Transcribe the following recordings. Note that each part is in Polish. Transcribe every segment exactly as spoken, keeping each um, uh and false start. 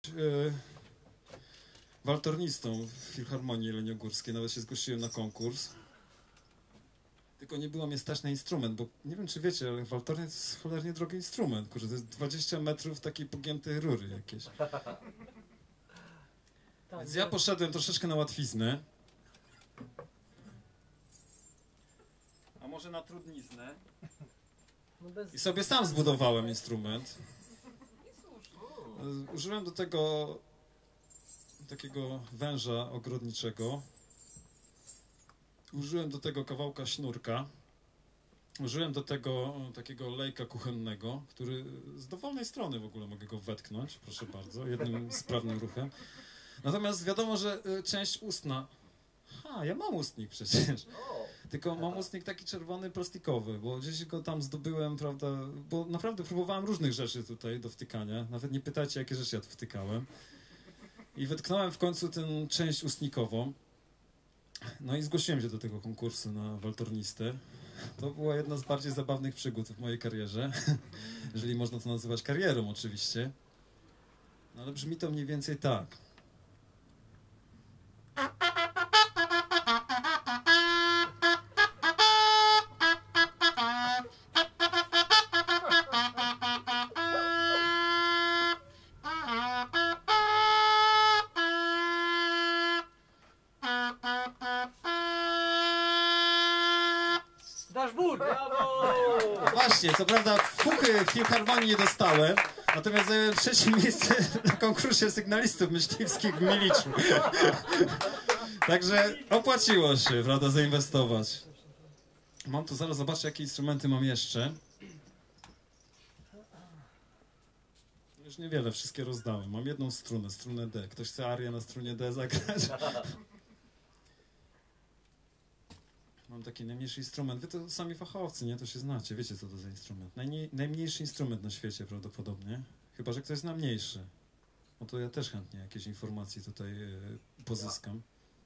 e, waltornistą w Filharmonii Jeleniogórskiej, nawet się zgłosiłem na konkurs. Tylko nie było mnie stać na instrument, bo nie wiem, czy wiecie, ale waltornia to jest cholernie drogi instrument. Kurczę, to jest dwadzieścia metrów takiej pogiętej rury jakieś. Więc ja poszedłem troszeczkę na łatwiznę. A może na trudniznę. I sobie sam zbudowałem instrument. Użyłem do tego takiego węża ogrodniczego. Użyłem do tego kawałka sznurka. Użyłem do tego takiego lejka kuchennego, który z dowolnej strony w ogóle mogę go wetknąć, proszę bardzo, jednym sprawnym ruchem. Natomiast wiadomo, że część ustna... Ha, ja mam ustnik przecież. Tylko mam ustnik taki czerwony, plastikowy, bo gdzieś go tam zdobyłem, prawda, bo naprawdę próbowałem różnych rzeczy tutaj do wtykania. Nawet nie pytajcie, jakie rzeczy ja tu wtykałem. I wetknąłem w końcu tę część ustnikową. No i zgłosiłem się do tego konkursu na waltornistę. To była jedna z bardziej zabawnych przygód w mojej karierze, jeżeli można to nazywać karierą oczywiście. No ale brzmi to mniej więcej tak. Dashboard! Brawo! Właśnie, co prawda fuchy w Filharmonii nie dostałem, natomiast zająłem trzecie miejsce na konkursie sygnalistów myśliwskich w Miliczu. Także opłaciło się, prawda, zainwestować. Mam tu, zaraz zobaczę, jakie instrumenty mam jeszcze. Już niewiele, wszystkie rozdałem. Mam jedną strunę, strunę D. Ktoś chce arię na strunie D zagrać? Mam taki najmniejszy instrument. Wy to sami fachowcy, nie? To się znacie. Wiecie, co to za instrument. Najmniej, najmniejszy instrument na świecie prawdopodobnie. Chyba że ktoś zna mniejszy. No to ja też chętnie jakieś informacje tutaj e, pozyskam.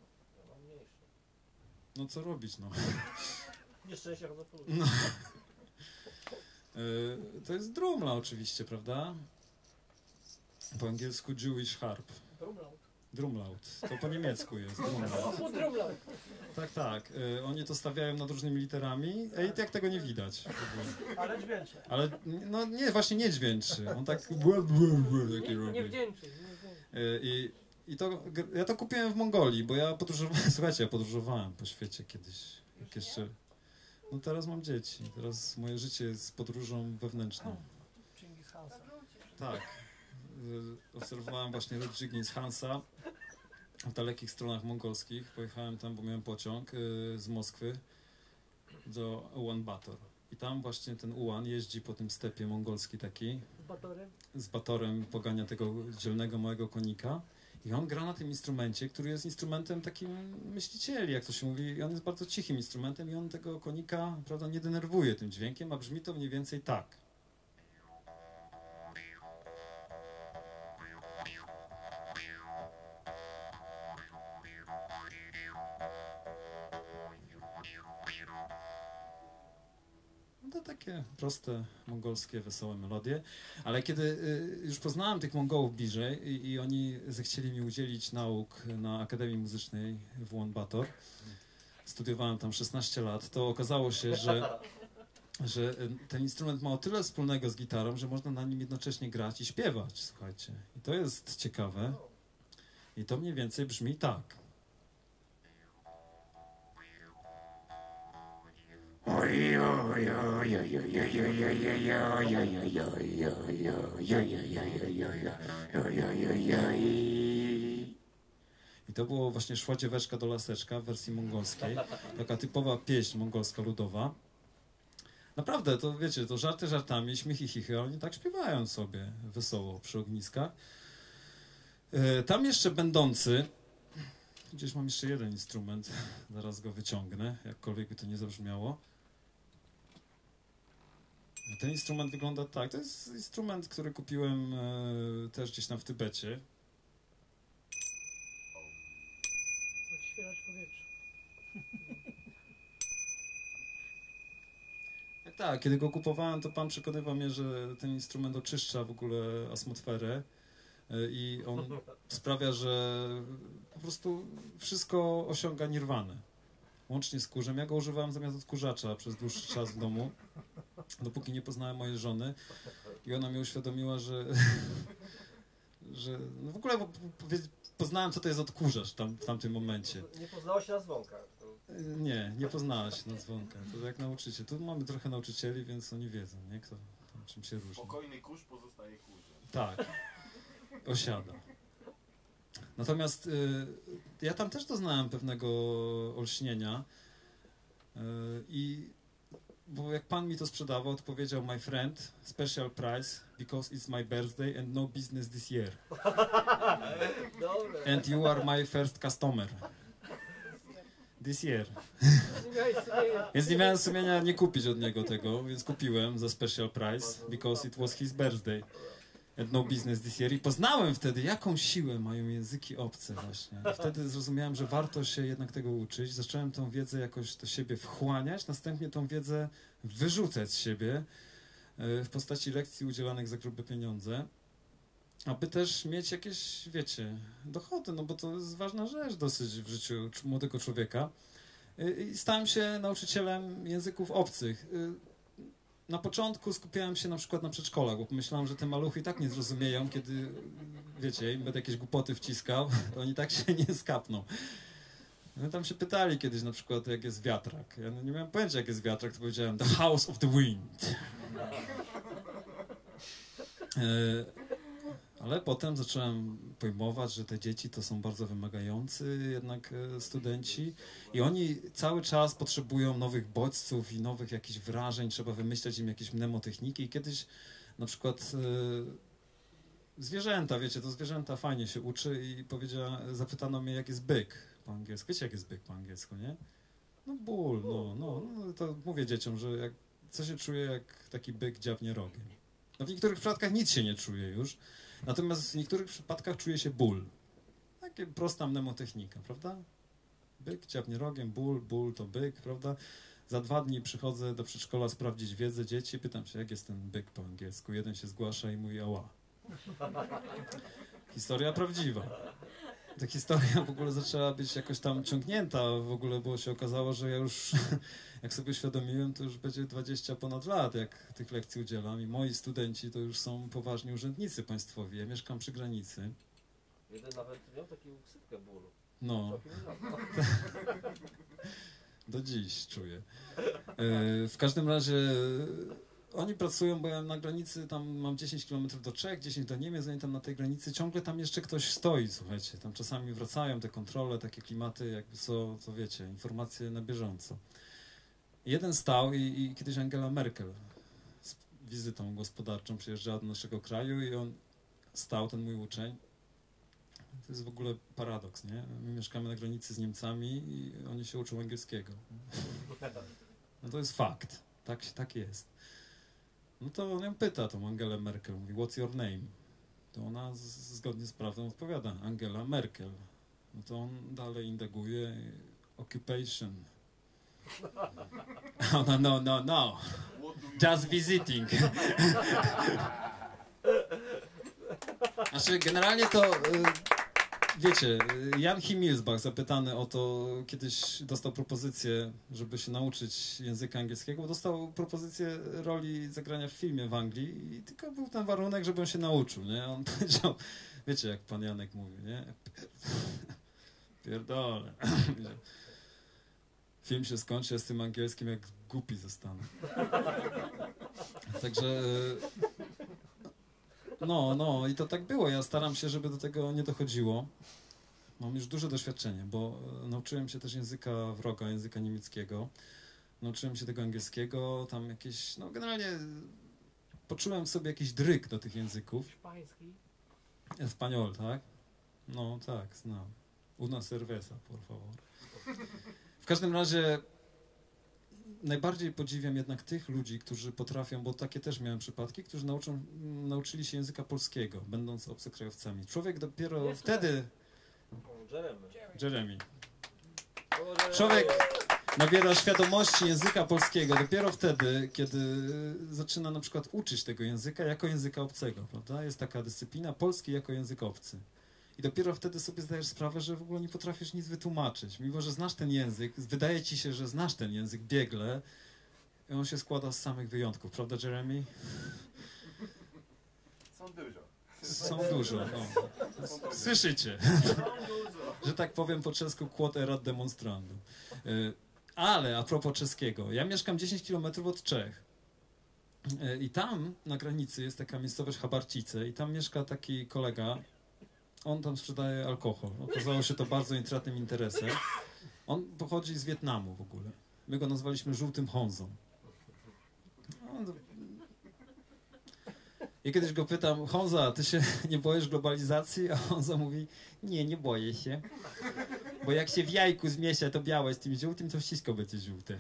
No co robić, no. Nieszczęście chodzą po no. e, To jest drumla oczywiście, prawda? Po angielsku Jewish harp. Drumlaut. Drumlaut. To po niemiecku jest. Drumlaut. Drumlaut. Tak, tak. Y, oni to stawiają nad różnymi literami. Ej, jak tego nie widać. Ale dźwięczy. Ale no nie, właśnie nie dźwięczy. On tak taki Nie, robi. nie wdzięczy. Y, I, i to, ja to kupiłem w Mongolii, bo ja podróżowałem, słuchajcie, ja podróżowałem po świecie kiedyś. Jak jeszcze... No teraz mam dzieci. Teraz moje życie jest podróżą wewnętrzną. Chingis Hansa. Tak. Y, obserwowałem właśnie lud Dżingis Hansa. W dalekich stronach mongolskich. Pojechałem tam, bo miałem pociąg y, z Moskwy do Ulan-Bator. I tam właśnie ten Ulan jeździ po tym stepie mongolski taki. Z batorem? Z batorem pogania tego dzielnego małego konika. I on gra na tym instrumencie, który jest instrumentem takim myślicieli, jak to się mówi. I on jest bardzo cichym instrumentem i on tego konika, prawda, nie denerwuje tym dźwiękiem, a brzmi to mniej więcej tak. To takie proste, mongolskie, wesołe melodie. Ale kiedy y, już poznałem tych Mongołów bliżej i, i oni zechcieli mi udzielić nauk na Akademii Muzycznej w Ulaanbaatar, studiowałem tam szesnaście lat, to okazało się, że, że ten instrument ma o tyle wspólnego z gitarą, że można na nim jednocześnie grać i śpiewać, słuchajcie. I to jest ciekawe. I to mniej więcej brzmi tak. I to było właśnie Szła dzieweczka do laseczka w wersji mongolskiej. Taka typowa pieśń mongolska ludowa. Naprawdę, to wiecie, to żarty żartami, śmiechy chichy, oni tak śpiewają sobie wesoło przy ogniskach. Tam jeszcze będący, gdzieś mam jeszcze jeden instrument, zaraz go wyciągnę, jakkolwiek by to nie zabrzmiało. Ten instrument wygląda tak, to jest instrument, który kupiłem e, też gdzieś tam w Tybecie. Odświeżać powietrze. Tak, tak, kiedy go kupowałem, to pan przekonywał mnie, że ten instrument oczyszcza w ogóle atmosferę. i on sprawia, że po prostu wszystko osiąga nirwanę. Łącznie z kurzem. Ja go używałem zamiast odkurzacza przez dłuższy czas w domu, dopóki nie poznałem mojej żony i ona mi uświadomiła, że, że no w ogóle poznałem, co to jest odkurzacz tam, w tamtym momencie. Nie poznałaś na dzwonka. Nie, nie poznałaś na dzwonka. To jak nauczyciel. Tu mamy trochę nauczycieli, więc oni wiedzą, nie? Kto tam czym się różni. Spokojny kurz pozostaje kurzem. Tak, osiada. Natomiast y, ja tam też doznałem pewnego olśnienia y, i bo jak pan mi to sprzedawał, to powiedział: my friend, special price because it's my birthday and no business this year. Dobre. And you are my first customer. This year. Więc nie miałem sumienia nie kupić od niego tego, więc kupiłem za special price because it was his birthday. And no business this year. I poznałem wtedy, jaką siłę mają języki obce właśnie. I wtedy zrozumiałem, że warto się jednak tego uczyć. Zacząłem tą wiedzę jakoś do siebie wchłaniać, następnie tą wiedzę wyrzucać z siebie w postaci lekcji udzielanych za grube pieniądze, aby też mieć jakieś, wiecie, dochody, no bo to jest ważna rzecz dosyć w życiu młodego człowieka. I stałem się nauczycielem języków obcych. Na początku skupiałem się na przykład na przedszkolach, bo pomyślałem, że te maluchy i tak nie zrozumieją, kiedy, wiecie, im będę jakieś głupoty wciskał, to oni tak się nie skapną. No tam się pytali kiedyś na przykład, jak jest wiatrak. Ja nie miałem pojęcia, jak jest wiatrak, to powiedziałem the house of the wind. E, ale potem zacząłem pojmować, że te dzieci to są bardzo wymagający jednak studenci i oni cały czas potrzebują nowych bodźców i nowych jakichś wrażeń, trzeba wymyślać im jakieś mnemotechniki i kiedyś na przykład e, zwierzęta, wiecie, to zwierzęta fajnie się uczy i powiedziała, zapytano mnie, jak jest byk po angielsku. Wiecie, jak jest byk po angielsku, nie? No ból, no, no, no to mówię dzieciom, że jak, co się czuje, jak taki byk dziabnie rogiem. No w niektórych przypadkach nic się nie czuje już, natomiast w niektórych przypadkach czuje się ból. Taka prosta mnemotechnika, prawda? Byk dziabnie rogiem, ból, ból to byk, prawda? Za dwa dni przychodzę do przedszkola sprawdzić wiedzę dzieci, pytam się, jak jest ten byk po angielsku. Jeden się zgłasza i mówi ała. Historia prawdziwa. Ta historia w ogóle zaczęła być jakoś tam ciągnięta w ogóle, bo się okazało, że ja już, jak sobie uświadomiłem, to już będzie dwadzieścia ponad lat, jak tych lekcji udzielam i moi studenci to już są poważni urzędnicy państwowi. Ja mieszkam przy granicy. Jeden nawet miał taką ksypkę bólu. No. Do dziś czuję. W każdym razie oni pracują, bo ja na granicy tam mam dziesięć kilometrów do Czech, dziesięć do Niemiec, oni tam na tej granicy ciągle tam jeszcze ktoś stoi, słuchajcie. Tam czasami wracają te kontrole, takie klimaty, jakby co, to wiecie, informacje na bieżąco. Jeden stał i, i kiedyś Angela Merkel z wizytą gospodarczą przyjeżdżała do naszego kraju i on stał, ten mój uczeń. To jest w ogóle paradoks, nie? My mieszkamy na granicy z Niemcami i oni się uczą angielskiego. No to jest fakt. Tak, tak jest. No to on ją pyta, tą Angelę Merkel, mówi, what's your name? To ona z, zgodnie z prawdą odpowiada, Angela Merkel. No to on dalej indaguje, occupation. A ona, no, no, no, just visiting. Znaczy, generalnie to, wiecie, Jan Himmelsbach zapytany o to, kiedyś dostał propozycję, żeby się nauczyć języka angielskiego, bo dostał propozycję roli zagrania w filmie w Anglii i tylko był ten warunek, żeby on się nauczył, nie? On powiedział, wiecie, jak pan Janek mówi, nie? Pierdolę. Film się skończy, ja z tym angielskim jak głupi zostanę. Także... No, no i to tak było. Ja staram się, żeby do tego nie dochodziło. Mam już duże doświadczenie, bo nauczyłem się też języka wroga, języka niemieckiego. Nauczyłem się tego angielskiego, tam jakieś, no generalnie poczułem w sobie jakiś dryg do tych języków. Hiszpański. Espanol, tak? No tak, znam. Una cerveza, por favor. W każdym razie najbardziej podziwiam jednak tych ludzi, którzy potrafią, bo takie też miałem przypadki, którzy nauczą, nauczyli się języka polskiego, będąc obcokrajowcami. Człowiek dopiero Jest wtedy... Jeremy. Jeremy. O, Jeremy. Człowiek, nabiera świadomości języka polskiego dopiero wtedy, kiedy zaczyna na przykład uczyć tego języka jako języka obcego, prawda? Jest taka dyscyplina polski jako język obcy. I dopiero wtedy sobie zdajesz sprawę, że w ogóle nie potrafisz nic wytłumaczyć. Mimo że znasz ten język, wydaje ci się, że znasz ten język biegle, i on się składa z samych wyjątków, prawda, Jeremy? Są dużo. Są dużo. No. Słyszycie, że tak powiem po czesku quod erat demonstrandum. Y, Ale a propos czeskiego, ja mieszkam dziesięć kilometrów od Czech. Y, I tam na granicy jest taka miejscowość Chabarcice i tam mieszka taki kolega. On tam sprzedaje alkohol. Okazało się to bardzo intratnym interesem. On pochodzi z Wietnamu w ogóle. My go nazwaliśmy żółtym Honzą. No, i kiedyś go pytam, Honza, ty się nie boisz globalizacji? A Honza mówi, nie, nie boję się. Bo jak się w jajku zmiesza to białe z tym żółtym, to wszystko będzie żółte.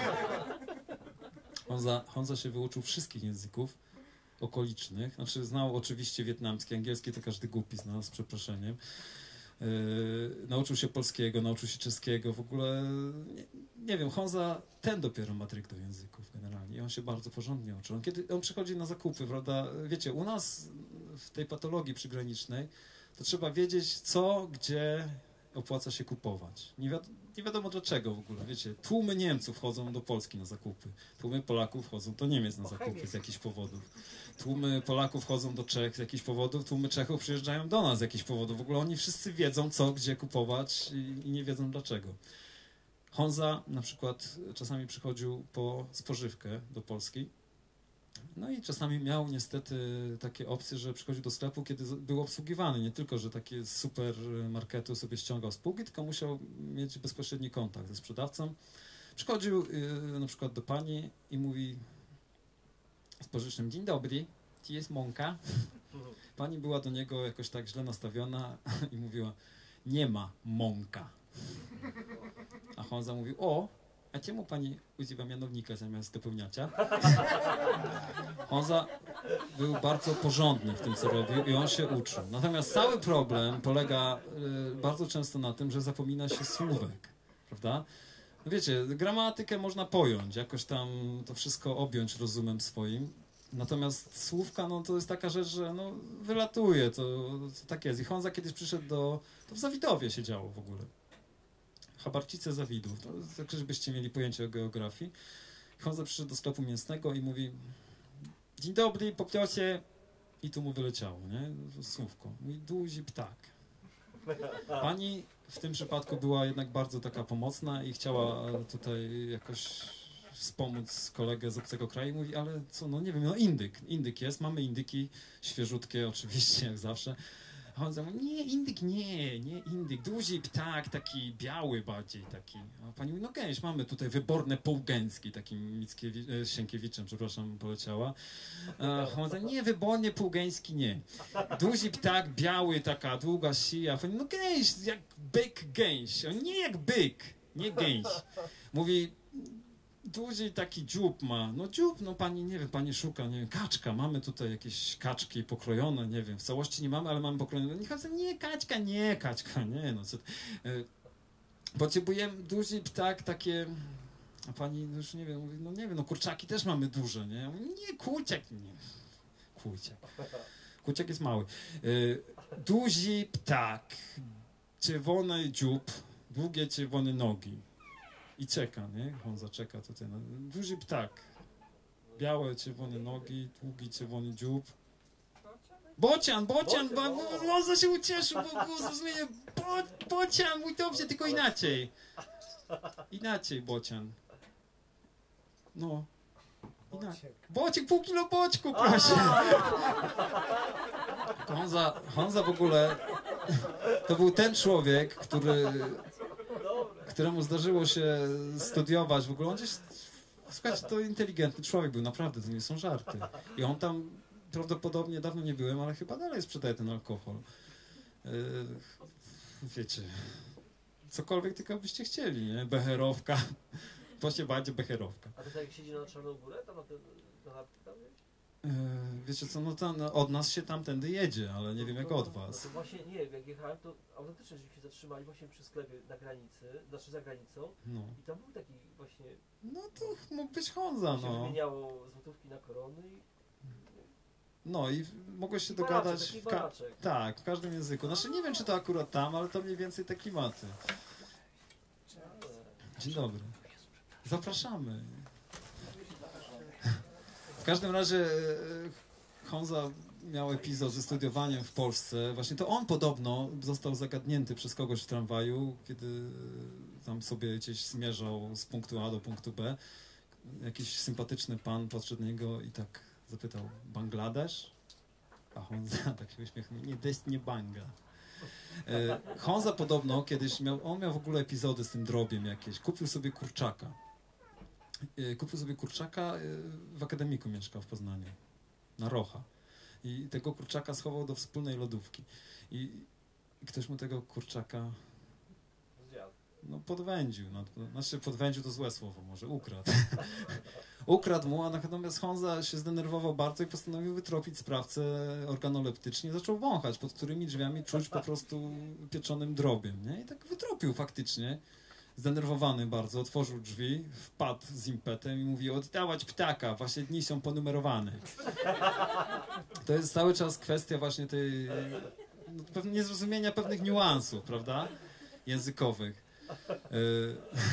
Honza, Honza się wyuczył wszystkich języków okolicznych. Znaczy znał oczywiście wietnamski, angielski to każdy głupi zna, z przeproszeniem. Yy, nauczył się polskiego, nauczył się czeskiego, w ogóle nie, nie wiem, Honza ten dopiero ma tryk do języków generalnie i on się bardzo porządnie uczy. On, kiedy on przychodzi na zakupy, prawda, wiecie, u nas w tej patologii przygranicznej to trzeba wiedzieć co, gdzie opłaca się kupować. Nie, wiad nie wiadomo dlaczego w ogóle, wiecie, tłumy Niemców chodzą do Polski na zakupy, tłumy Polaków chodzą do Niemiec na zakupy z jakichś powodów. Tłumy Polaków chodzą do Czech z jakichś powodów, tłumy Czechów przyjeżdżają do nas z jakichś powodów. W ogóle oni wszyscy wiedzą co, gdzie kupować i, i nie wiedzą dlaczego. Honza na przykład czasami przychodził po spożywkę do Polski. No i czasami miał niestety takie opcje, że przychodził do sklepu, kiedy był obsługiwany. Nie tylko, że takie supermarketu sobie ściągał z półki, tylko musiał mieć bezpośredni kontakt ze sprzedawcą. Przychodził yy, na przykład do pani i mówi z pożycznym, dzień dobry, ci jest mąka? Pani była do niego jakoś tak źle nastawiona i mówiła, nie ma mąka. A Honza mówił, o, a czemu pani używa mianownika zamiast dopełniacza? Honza był bardzo porządny w tym, co robił i on się uczył. Natomiast cały problem polega y, bardzo często na tym, że zapomina się słówek, prawda? No wiecie, gramatykę można pojąć, jakoś tam to wszystko objąć rozumem swoim. Natomiast słówka, no to jest taka rzecz, że no, wylatuje, to, to tak jest. I Honza kiedyś przyszedł do... To w Zawidowie się działo w ogóle. Chabarcice Zawidów, to tak, żebyście mieli pojęcie o geografii. Honza przyszedł do sklepu mięsnego i mówi, dzień dobry, poproszę. I tu mu wyleciało, nie? Słówko. Mój duży ptak. Pani w tym przypadku była jednak bardzo taka pomocna i chciała tutaj jakoś wspomóc kolegę z obcego kraju. Mówi, ale co, no nie wiem, no indyk. Indyk jest, mamy indyki, świeżutkie oczywiście, jak zawsze. A on mówi, nie, indyk nie, nie indyk, duży ptak, taki biały bardziej taki. A pani mówi, no gęś, mamy tutaj wyborne półgęski, takim Mickiewicz, Sienkiewiczem, przepraszam, poleciała. A on mówi, nie, wybornie półgęski nie. Duży ptak, biały, taka długa sija. A pani, no gęś, jak byk gęś. On, nie jak byk, nie gęś. Mówi, duży taki dziób ma. No dziób, no pani, nie wiem, pani szuka, nie wiem, kaczka. Mamy tutaj jakieś kaczki pokrojone, nie wiem, w całości nie mamy, ale mamy pokrojone. Nie, nie kaczka, nie kaczka, nie, no co... Yy, potrzebujemy duży ptak, takie... A pani już nie wiem, mówi, no nie wiem, no kurczaki też mamy duże, nie? Ja mówię, nie, kurczak, nie. Kurczak. Kurczak jest mały. Yy, duży ptak, czerwony dziób, długie czerwone nogi. I czeka, nie? Honza czeka tutaj. Na... Duży ptak. Białe, czerwone nogi, długi, czerwony dziób. Bocian, bocian, bo, bo Honza się ucieszył, bo głos zmienił. Bo, bocian, mój dobrze, tylko inaczej. Inaczej, bocian. No. Inaczej. Bociek, pół kilo boczku, proszę. Honza, Honza w ogóle to był ten człowiek, który... któremu zdarzyło się studiować w ogóle, on gdzieś, słuchajcie, to inteligentny człowiek był, naprawdę, to nie są żarty. I on tam prawdopodobnie, dawno nie byłem, ale chyba dalej sprzedaje ten alkohol. Yy, wiecie, cokolwiek tylko byście chcieli, nie? Becherowka, właśnie bardziej becherowka. A to tak jak siedzi na Czarną Górę, tam na tym, na tam gdzieś? Yy, wiecie co, no to no, od nas się tamtędy jedzie, ale nie wiem jak od No was. to właśnie nie wiem, jak jechałem, to autentycznie żeśmy się zatrzymali właśnie przy sklepie na granicy, znaczy za granicą No, i tam był taki właśnie, no to mógł być Honza, się no. wymieniało złotówki na korony i No i mogłeś się baraczek, dogadać taki w, ka- baraczek. tak, w każdym języku. Znaczy nie wiem czy to akurat tam, ale to mniej więcej te klimaty. Dzień dobry. Zapraszamy. W każdym razie e, Honza miał epizod ze studiowaniem w Polsce. Właśnie to on podobno został zagadnięty przez kogoś w tramwaju, kiedy e, tam sobie gdzieś zmierzał z punktu A do punktu B. Jakiś sympatyczny pan podszedł do niego i tak zapytał: Bangladesz? A Honza tak się uśmiechnął: nie, to jest nie Bangla. E, Honza podobno kiedyś miał, on miał w ogóle epizody z tym drobiem jakieś. Kupił sobie kurczaka. E, kupił sobie kurczaka, e, w akademiku mieszkał w Poznaniu, na Rocha. I tego kurczaka schował do wspólnej lodówki. I, i ktoś mu tego kurczaka Zjadł. no podwędził. No, znaczy podwędził to złe słowo, może ukradł. Ukradł mu, a natomiast Honza się zdenerwował bardzo i postanowił wytropić sprawcę organoleptycznie. Zaczął wąchać, pod którymi drzwiami czuć po prostu pieczonym drobiem. Nie? I tak wytropił faktycznie. Zdenerwowany bardzo, otworzył drzwi, wpadł z impetem i mówi: oddawać ptaka, wasze dni są ponumerowane. To jest cały czas kwestia właśnie tej no, pewne niezrozumienia pewnych niuansów, prawda? Językowych. Yy,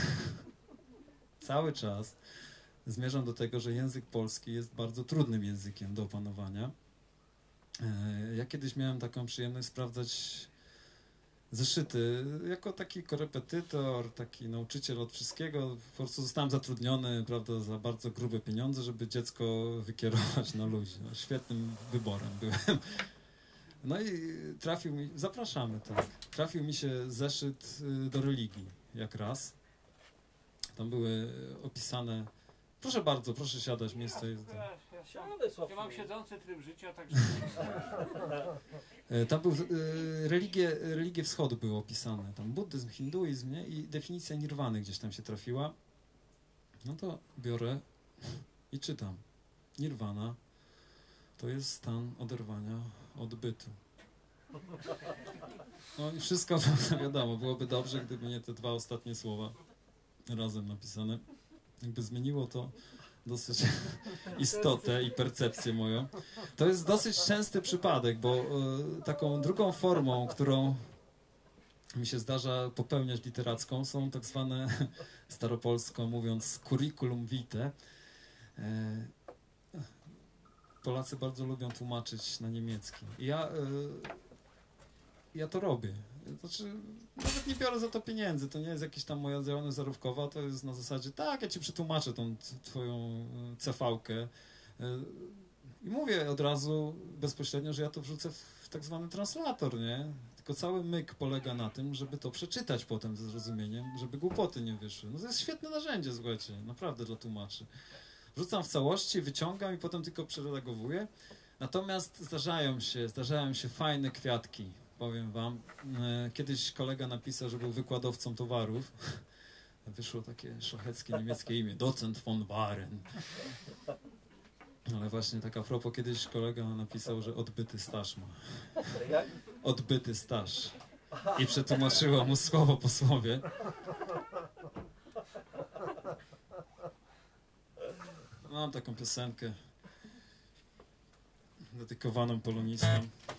cały czas zmierzam do tego, że język polski jest bardzo trudnym językiem do opanowania. Yy, ja kiedyś miałem taką przyjemność sprawdzać zeszyty jako taki korepetytor, taki nauczyciel od wszystkiego. Po prostu zostałem zatrudniony, prawda, za bardzo grube pieniądze, żeby dziecko wykierować na ludzi. No, świetnym wyborem byłem. No i trafił mi, zapraszamy, tak, trafił mi się zeszyt y, do religii, jak raz. Tam były opisane, proszę bardzo, proszę siadać, miejsce jest... Ja, ja, Siadaj, Sławku. ja mam siedzący tryb życia, także E, Tam był, e, religie, religie wschodu były opisane, tam buddyzm, hinduizm, nie? I definicja nirwany gdzieś tam się trafiła. No to biorę i czytam. Nirwana to jest stan oderwania od bytu. No i wszystko wiadomo, byłoby dobrze, gdyby nie te dwa ostatnie słowa razem napisane. Jakby zmieniło to dosyć istotę i percepcję moją. To jest dosyć częsty przypadek, bo e, taką drugą formą, którą mi się zdarza popełniać literacką, są tak zwane, staropolsko mówiąc, curriculum vitae. E, Polacy bardzo lubią tłumaczyć na niemiecki. I ja, e, ja to robię. Znaczy, nawet nie biorę za to pieniędzy, to nie jest jakaś tam moja działalność zarobkowa, to jest na zasadzie: tak, ja ci przetłumaczę tą t- twoją ce vę-kę i mówię od razu bezpośrednio, że ja to wrzucę w tak zwany translator, nie? Tylko cały myk polega na tym, żeby to przeczytać potem ze zrozumieniem, żeby głupoty nie wyszły. No to jest świetne narzędzie, słuchajcie, naprawdę dla tłumaczy. Wrzucam w całości, wyciągam i potem tylko przeredagowuję. Natomiast zdarzają się, zdarzają się fajne kwiatki. Powiem wam, e, kiedyś kolega napisał, że był wykładowcą towarów. Wyszło takie szlacheckie niemieckie imię, docent von Waren. Ale właśnie tak a propos, kiedyś kolega napisał, że odbyty staż ma. Jak? Odbyty staż. I przetłumaczyło mu słowo po słowie. Mam taką piosenkę dedykowaną polonistom.